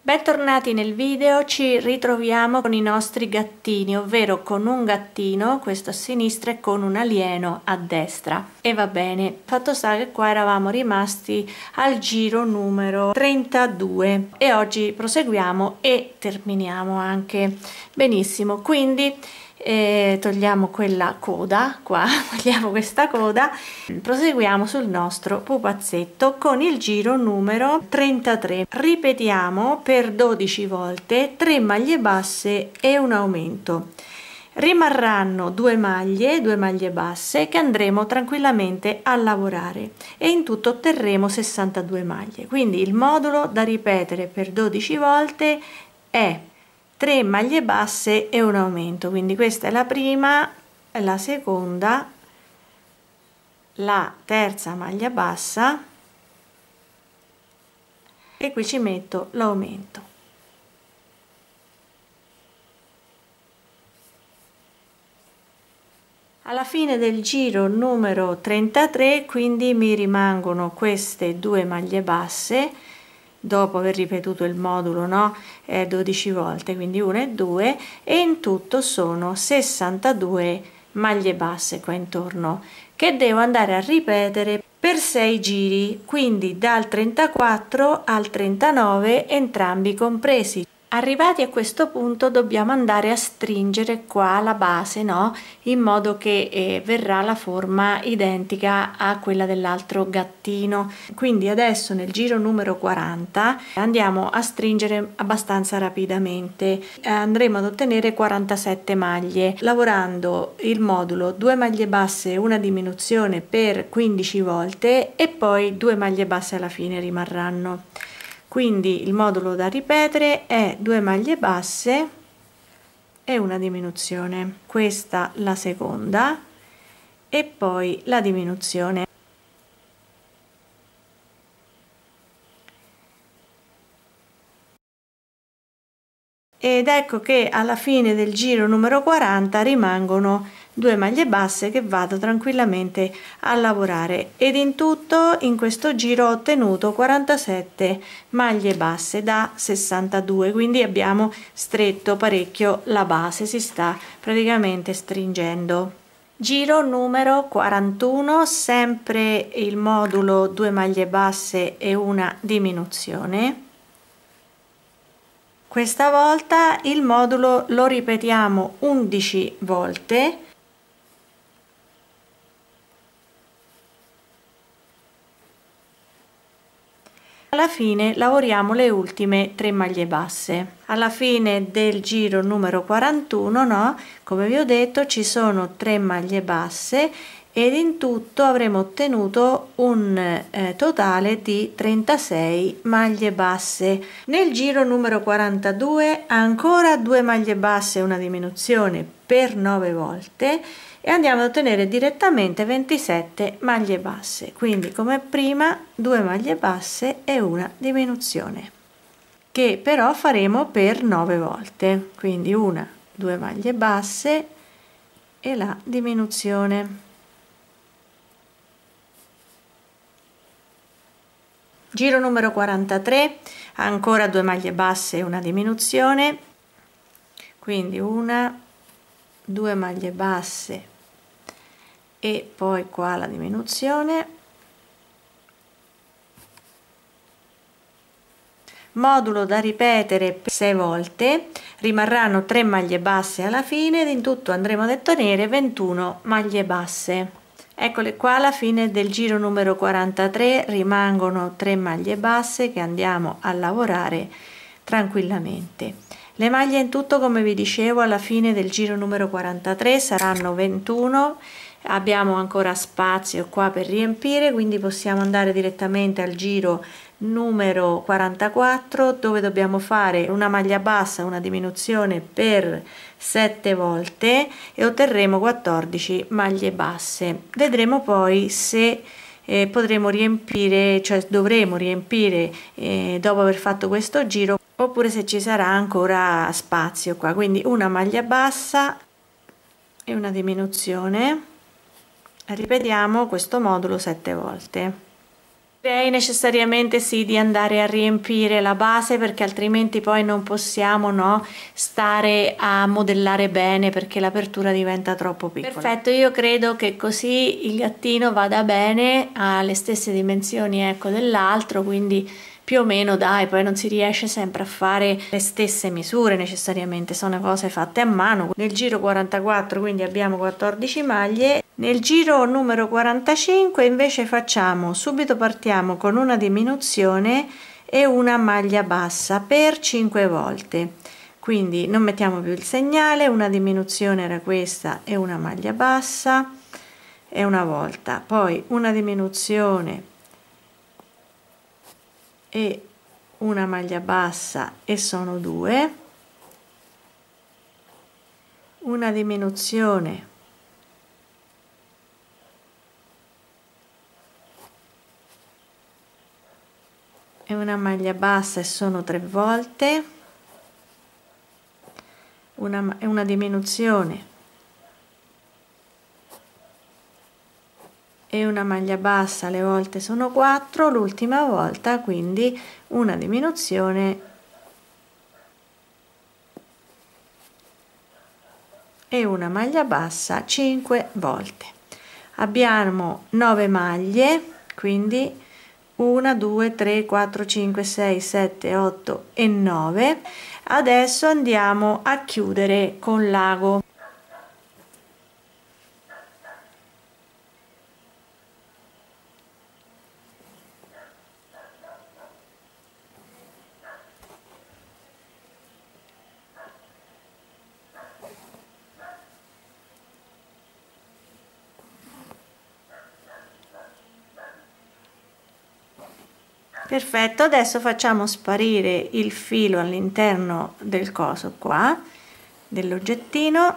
Bentornati nel video, ci ritroviamo con i nostri gattini, ovvero con un gattino, questo a sinistra, e con un alieno a destra. E va bene, fatto sta che qua eravamo rimasti al giro numero 32 e oggi proseguiamo e terminiamo anche benissimo. Quindi togliamo quella coda qua, togliamo questa coda, proseguiamo sul nostro pupazzetto con il giro numero 33. Ripetiamo per 12 volte 3 maglie basse e un aumento. Rimarranno due maglie basse che andremo tranquillamente a lavorare e in tutto otterremo 62 maglie. Quindi il modulo da ripetere per 12 volte è 3 maglie basse e un aumento. Quindi questa è la prima, la seconda, la terza maglia bassa e qui ci metto l'aumento. Alla fine del giro numero 33 quindi mi rimangono queste due maglie basse dopo aver ripetuto il modulo 12 volte, quindi 1 e 2, e in tutto sono 62 maglie basse qua intorno che devo andare a ripetere per 6 giri, quindi dal 34 al 39 entrambi compresi. Arrivati a questo punto dobbiamo andare a stringere qua la base, in modo che verrà la forma identica a quella dell'altro gattino. Quindi adesso nel giro numero 40 andiamo a stringere abbastanza rapidamente, andremo ad ottenere 47 maglie lavorando il modulo 2 maglie basse e una diminuzione per 15 volte e poi 2 maglie basse alla fine rimarranno. Quindi il modulo da ripetere è 2 maglie basse e una diminuzione, questa la seconda e poi la diminuzione. Ed ecco che alla fine del giro numero 40 rimangono 2 maglie basse che vado tranquillamente a lavorare, ed in tutto in questo giro ho ottenuto 47 maglie basse da 62, quindi abbiamo stretto parecchio la base, si sta praticamente stringendo. Giro numero 41, sempre il modulo 2 maglie basse e una diminuzione. Questa volta il modulo lo ripetiamo 11 volte alla fine lavoriamo le ultime 3 maglie basse. Alla fine del giro numero 41, come vi ho detto, ci sono 3 maglie basse ed in tutto avremo ottenuto un totale di 36 maglie basse. Nel giro numero 42 ancora 2 maglie basse e una diminuzione per 9 volte e andiamo ad ottenere direttamente 27 maglie basse. Quindi come prima 2 maglie basse e una diminuzione, che però faremo per 9 volte, quindi una, 2 maglie basse e la diminuzione. Giro numero 43, ancora 2 maglie basse e una diminuzione, quindi una, 2 maglie basse e poi qua la diminuzione. Modulo da ripetere per 6 volte, rimarranno 3 maglie basse alla fine ed in tutto andremo ad ottenere 21 maglie basse. Eccole qua, alla fine del giro numero 43 rimangono 3 maglie basse che andiamo a lavorare tranquillamente. Le maglie in tutto, come vi dicevo, alla fine del giro numero 43 saranno 21. Abbiamo ancora spazio qua per riempire, quindi possiamo andare direttamente al giro numero 44 dove dobbiamo fare una maglia bassa, una diminuzione per 7 volte e otterremo 14 maglie basse. Vedremo poi se potremo riempire, cioè dovremo riempire dopo aver fatto questo giro, oppure se ci sarà ancora spazio qua. Quindi una maglia bassa e una diminuzione, ripetiamo questo modulo 7 volte. Direi necessariamente sì di andare a riempire la base, perché altrimenti poi non possiamo, no, stare a modellare bene, perché l'apertura diventa troppo piccola. Perfetto, io credo che così il gattino vada bene, ha le stesse dimensioni, ecco, dell'altro, quindi più o meno dai, poi non si riesce sempre a fare le stesse misure necessariamente, sono cose fatte a mano. Nel giro 44 quindi abbiamo 14 maglie, nel giro numero 45 invece partiamo con una diminuzione e una maglia bassa per 5 volte, quindi non mettiamo più il segnale, una diminuzione era questa e una maglia bassa e una volta, poi una diminuzione e una maglia bassa e sono 2, una diminuzione e una maglia bassa e sono 3 volte, una diminuzione e una maglia bassa, le volte sono 4, l'ultima volta quindi una diminuzione e una maglia bassa 5 volte. Abbiamo 9 maglie, quindi 1 2 3 4 5 6 7 8 e 9. Adesso andiamo a chiudere con l'ago. Perfetto, adesso facciamo sparire il filo all'interno del coso qua, dell'oggettino,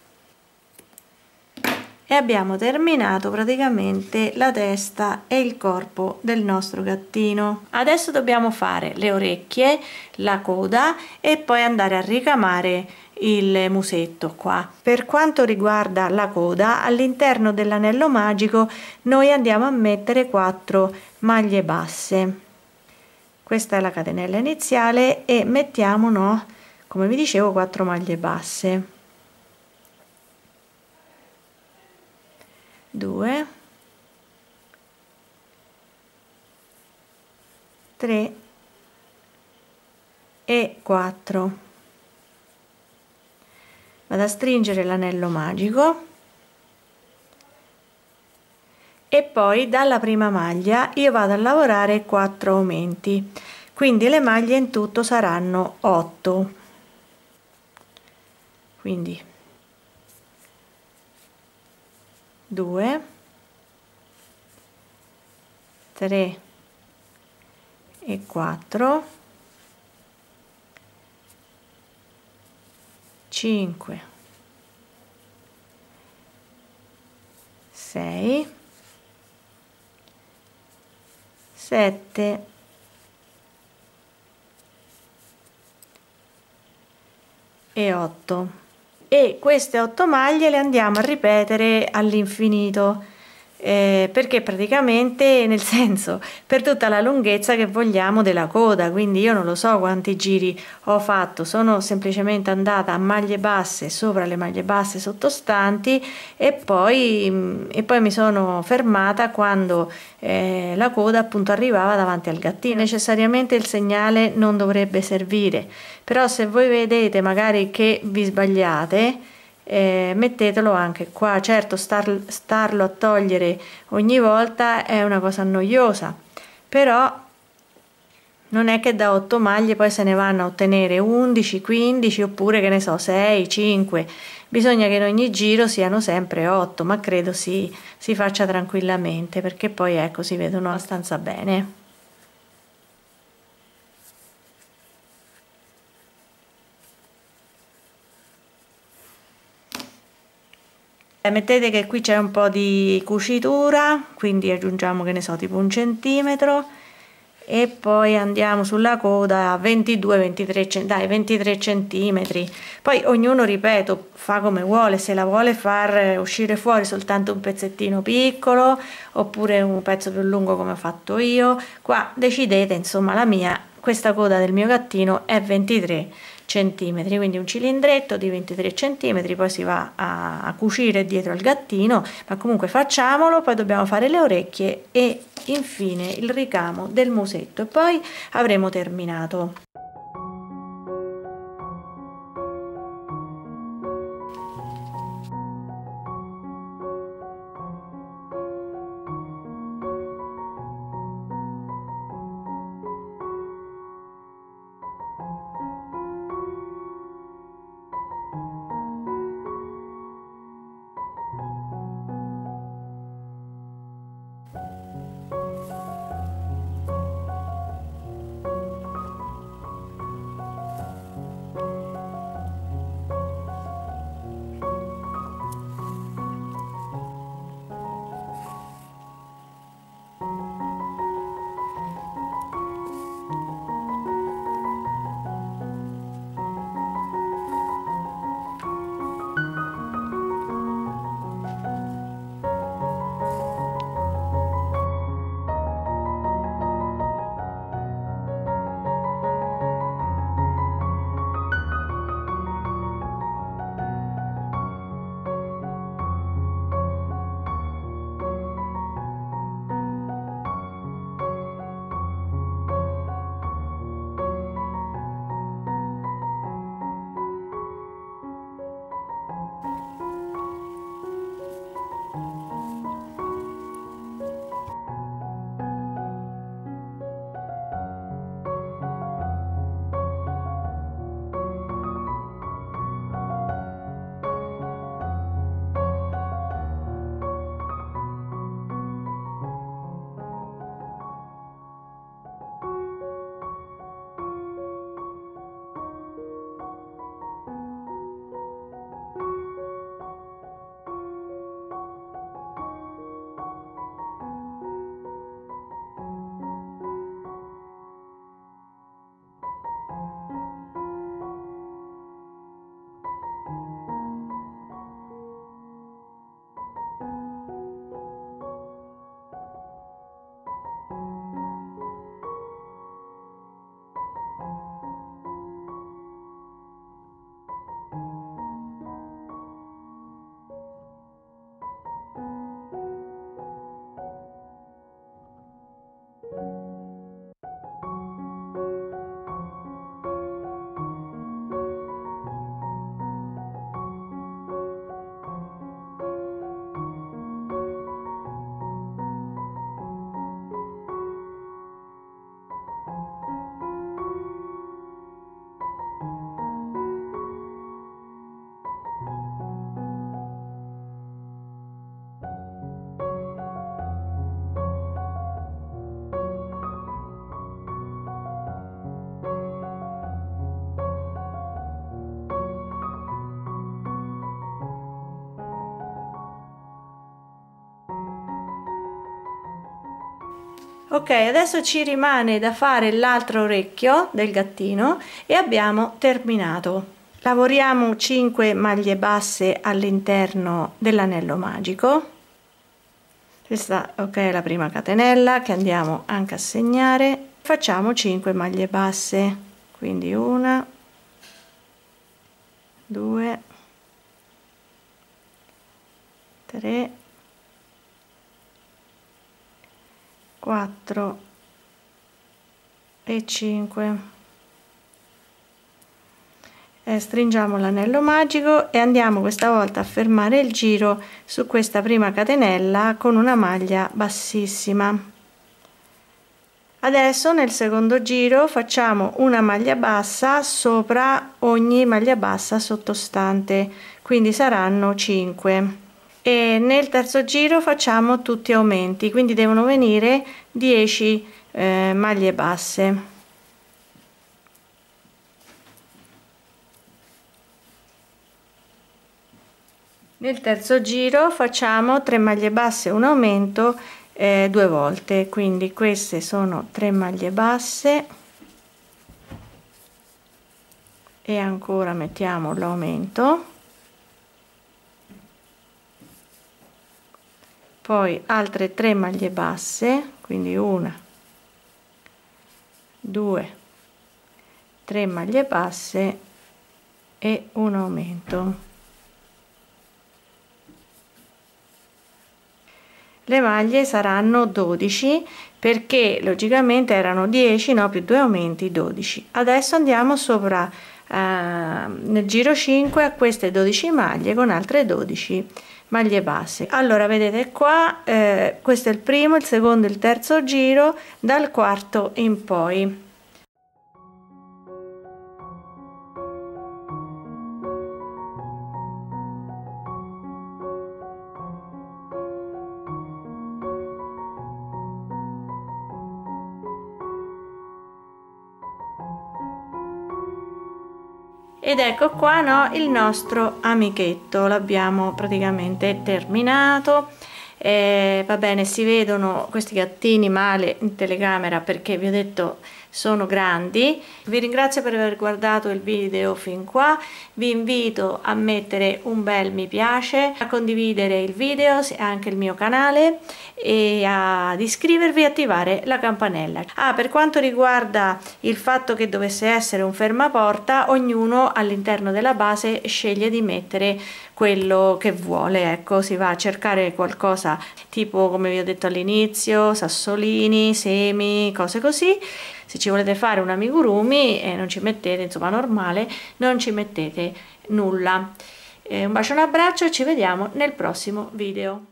e abbiamo terminato praticamente la testa e il corpo del nostro gattino. Adesso dobbiamo fare le orecchie, la coda e poi andare a ricamare il musetto qua. Per quanto riguarda la coda, all'interno dell'anello magico noi andiamo a mettere 4 maglie basse. Questa è la catenella iniziale e mettiamo, no, come vi dicevo, 4 maglie basse, 2 3 e 4. Vado a stringere l'anello magico e poi dalla prima maglia io vado a lavorare 4 aumenti, quindi le maglie in tutto saranno 8, quindi 2 3 e 4 5 6 7 e 8, e queste 8 maglie le andiamo a ripetere all'infinito, perché praticamente, nel senso, per tutta la lunghezza che vogliamo della coda. Quindi io non lo so quanti giri ho fatto, sono semplicemente andata a maglie basse sopra le maglie basse sottostanti e poi mi sono fermata quando la coda appunto arrivava davanti al gattino. Necessariamente il segnale non dovrebbe servire, però se voi vedete magari che vi sbagliate, mettetelo anche qua. Certo, starlo a togliere ogni volta è una cosa noiosa, però non è che da 8 maglie poi se ne vanno a ottenere 11, 15 oppure che ne so 6, 5. Bisogna che in ogni giro siano sempre 8, ma credo si faccia tranquillamente, perché poi ecco si vedono abbastanza bene. Mettete che qui c'è un po' di cucitura, quindi aggiungiamo, che ne so, tipo 1 centimetro, e poi andiamo sulla coda a 23 centimetri. Poi ognuno, ripeto, fa come vuole, se la vuole far uscire fuori soltanto un pezzettino piccolo oppure un pezzo più lungo come ho fatto io, qua decidete. Insomma, la mia, questa coda del mio gattino è 23 centimetri, quindi un cilindretto di 23 centimetri, poi si va a cucire dietro al gattino, ma comunque facciamolo. Poi dobbiamo fare le orecchie e infine il ricamo del musetto e poi avremo terminato. Ok, adesso ci rimane da fare l'altro orecchio del gattino e abbiamo terminato. Lavoriamo 5 maglie basse all'interno dell'anello magico. Questa, ok, è la prima catenella che andiamo anche a segnare. Facciamo 5 maglie basse, quindi 1, 2, 3, 4 e 5. Stringiamo l'anello magico e andiamo questa volta a fermare il giro su questa prima catenella con una maglia bassissima. Adesso nel secondo giro facciamo una maglia bassa sopra ogni maglia bassa sottostante, quindi saranno 5. E nel terzo giro facciamo tutti aumenti, quindi devono venire 10 maglie basse. Nel terzo giro facciamo 3 maglie basse, un aumento 2 volte, quindi queste sono 3 maglie basse e ancora mettiamo l'aumento, poi altre 3 maglie basse, quindi 1 2 3 maglie basse e un aumento. Le maglie saranno 12 perché logicamente erano 10, no, più 2 aumenti 12. Adesso andiamo sopra nel giro 5 a queste 12 maglie con altre 12 maglie basse. Allora vedete qua, questo è il primo, il secondo, il terzo giro, dal quarto in poi. Ed ecco qua, no, il nostro amichetto, l'abbiamo praticamente terminato. Va bene, si vedono questi gattini male in telecamera perché vi ho detto sono grandi. Vi ringrazio per aver guardato il video fin qua, vi invito a mettere un bel mi piace, a condividere il video anche il mio canale e ad iscrivervi e attivare la campanella. Per quanto riguarda il fatto che dovesse essere un fermaporta, ognuno all'interno della base sceglie di mettere quello che vuole, ecco, si va a cercare qualcosa tipo, come vi ho detto all'inizio, sassolini, semi, cose così. Se ci volete fare un amigurumi e non ci mettete, insomma normale, non ci mettete nulla. Un bacio, un abbraccio e ci vediamo nel prossimo video.